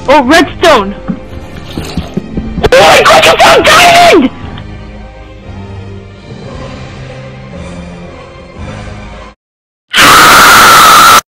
Oh, redstone! Oh my god, you found diamond!